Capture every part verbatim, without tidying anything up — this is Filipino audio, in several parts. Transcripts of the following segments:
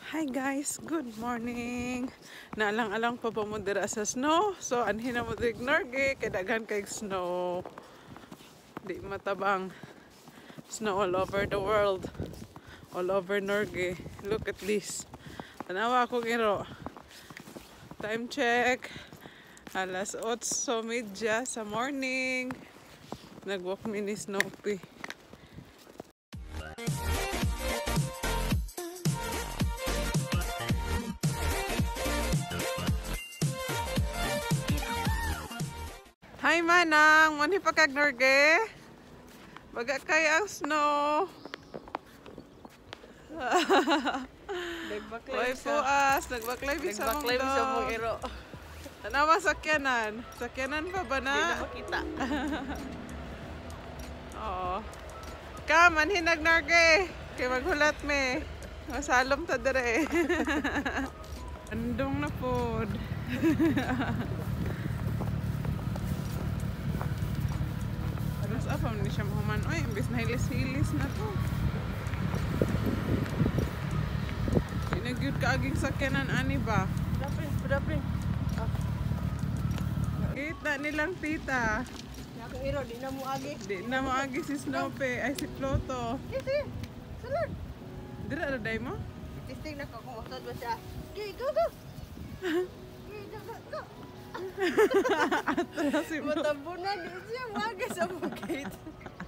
Hi guys, good morning. Naalang-alang pa ba mo dira sa snow? So anhin na mo dig Norge, kay daghan kay snow. Di matabang. Snow all over the world. All over Norge. Look at this. Tanawa ko giro. Time check. Alas otso media sa morning. Nagwalk mi ni Snoopy. Hi manang, mani pa kag Norge? Baga kay ang snow. Nagbaklay Hoy sa puas, nagbaklay mi sa Nagbaklay sa mong mong iro. Tanawa sakyanan. Sakyanan pa ba Hindi na na? makita. Oo. Ka, manhin nag Norge. Kay maghulat me. Masalom ta dire. Andong na pod. Alas apa man ni siya mahuman. Oy, imbis na hilis-hilis na to. Inagyud ka aging sakyanan ani ba? Dapin, dapin. Ah, Kita nilang tita. yakong iro, di na mo agi. Di na mo agi si Snoopy ay si Pluto. Kasi, salad. Dira ra day mo? Testing na ka kung masad ba siya. Okay, go, go. Okay, go, go, go. Ato na si Pluto. Matabunan din siya, maga sa mong gate.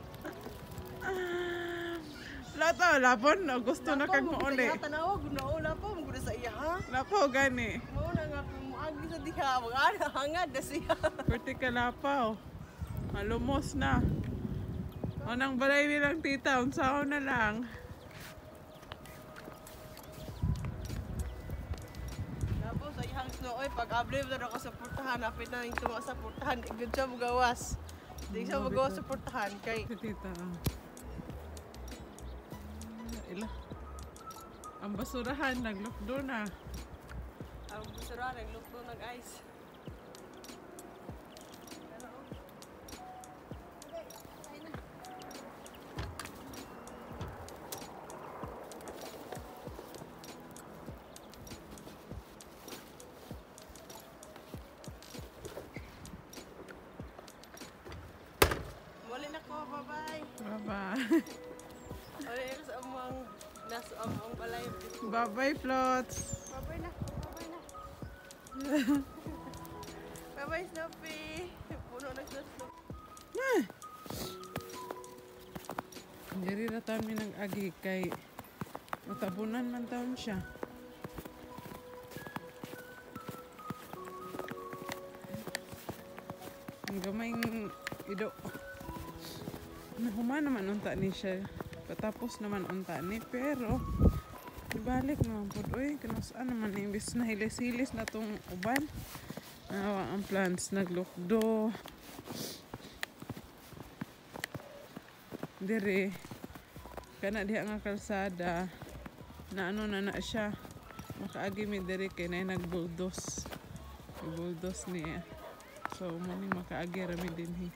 Lato, lapon no gusto na kag mo uli. Tanawa, gunaula pa, maguna sa iya, ha? Lapaw gani. Mauna nga kung agi sa diha, mag-ana, hangad na siya. Perti ka lapaw. Malumos na. O nang balay nilang tita, unsaon na lang. Tapos sa ihang snow, oy, pag-ablay mo na ako sa portahan, napit na yung tunga sa portahan, igod siya magawas. Hindi siya magawas sa portahan, kay Si tita. ah. Ila. Ang basurahan, naglukdo na. ang busura, naglukto ng ice. Wala na ko, bye-bye. Bye-bye. Wala na sa amang, nasa amang balay. Bye-bye, Plots. Bye-bye na, bye-bye na. Bye-bye, Snoopy. Puno na sa Snoopy. Diri na taon mi nag-agi kay matabunan man taon siya. Ang gamayng ido. Nahuman naman unta ni siya. Patapos naman unta ni pero ibalik naman po. Uy, kanasaan naman imbis na hilis-hilis na tong uban. Nawa ang plants naglukdo. Dire kana diha nga kalsada na ano na na siya makaagi mi dire kay nay nagbuldos buldos niya so muni makaagi ra mi dinhi.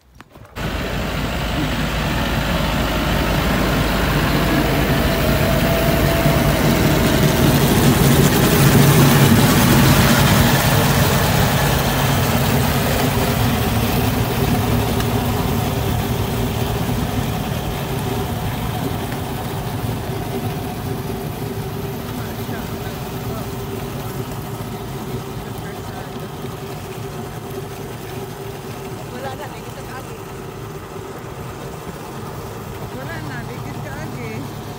Wala na, may kita kami. Wala na, digit ka agi.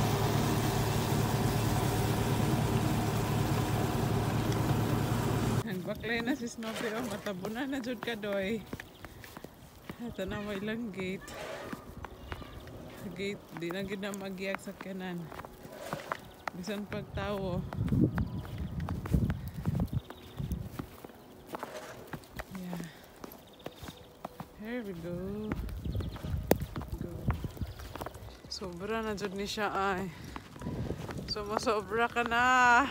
Nagbaklay na si Snoopy, oh, matabunan na jud ka doy. Ito na mo ilang gate. Gate, di na gid na magiyag sa kanan. Bisan pagtawo. Yeah. Here we go. Go. Sobra na jud ni siya ay. Sumasobra ka na.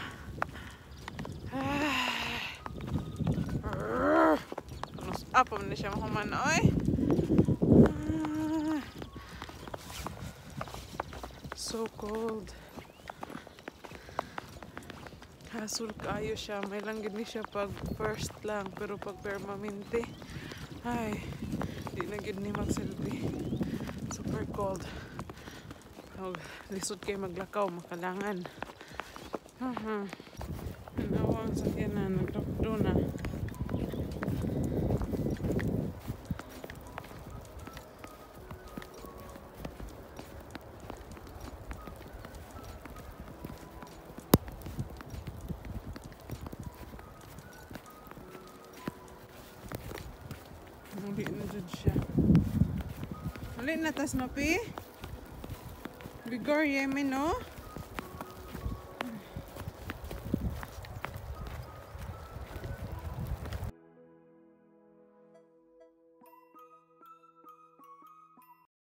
Anong apam na siya mahuman oy. So cold. Hasul kayo siya. May lang gini siya pag first lang. Pero pag permanente, ay, di na gid ni magsilbi. Super cold. Oh, lisod kayo maglakaw, makalangan. Haha. Nawang sakyanan, nagdokdo na. Hindi na dyan siya. Ulit na tas mapi. Bigor yemen no?